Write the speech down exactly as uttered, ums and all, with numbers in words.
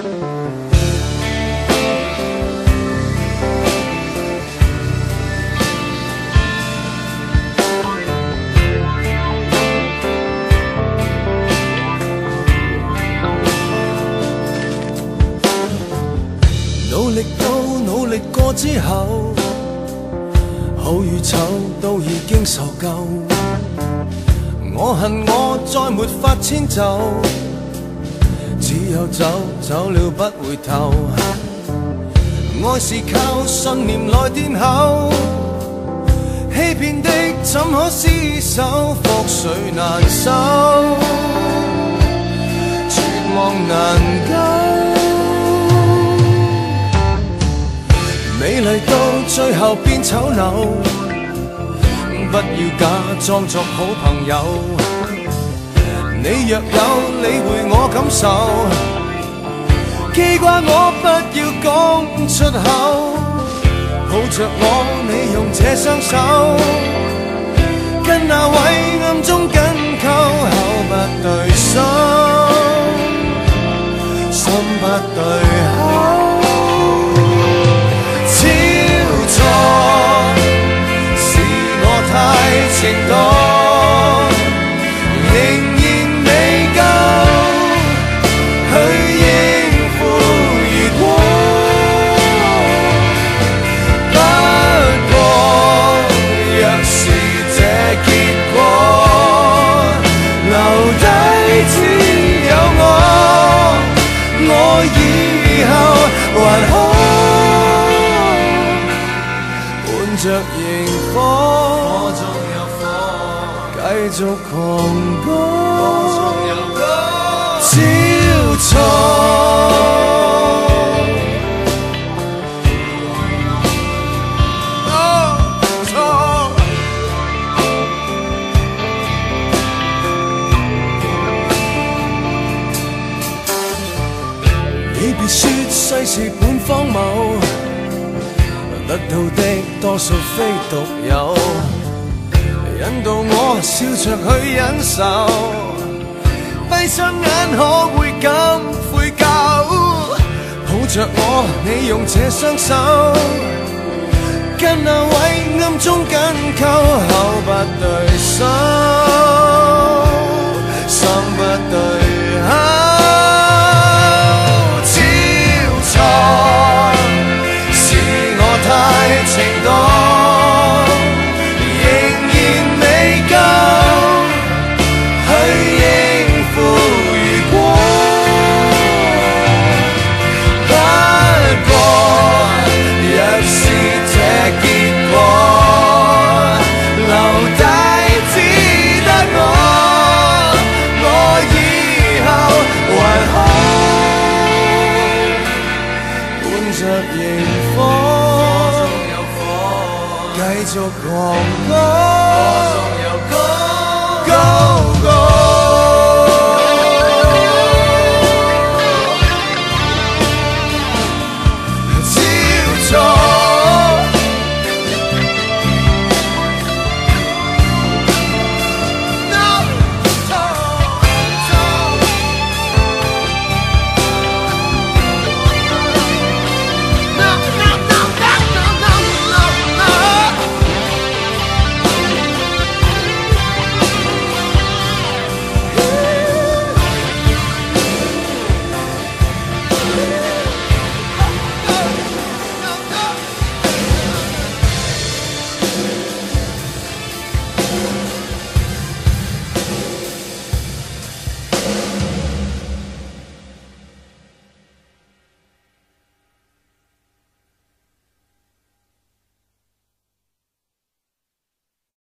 努力到努力過之後，好與醜都已經受夠。我恨我再沒法遷就，只有走，走了不回頭。愛是靠信念來奠厚，欺騙的怎可廝守？覆水難收，絕望難救。美麗到最後變醜陋，不要假裝作好朋友。你若有理會我感受，記掛我不要講出口。抱着我，你用這雙手，跟那位暗中緊扣，口不對心，心不對口。是我太情多，仍然未夠去應付如果。不過若是這結果，留低只有我，我以後還好。着螢火，火中有火，繼續狂歌，歌中有歌，照錯。哦，錯。你別說世事本荒謬，得到的多數非獨有，引導我笑着去忍受，閉上眼可會感悔疚？抱着我，你用這雙手，跟那位暗中緊扣，口不對心，心不對口。太情多，仍然未夠去應付如果。不過若是這結果，留低只得我，我以後還好。伴着螢火，繼續狂歌，歌中有歌。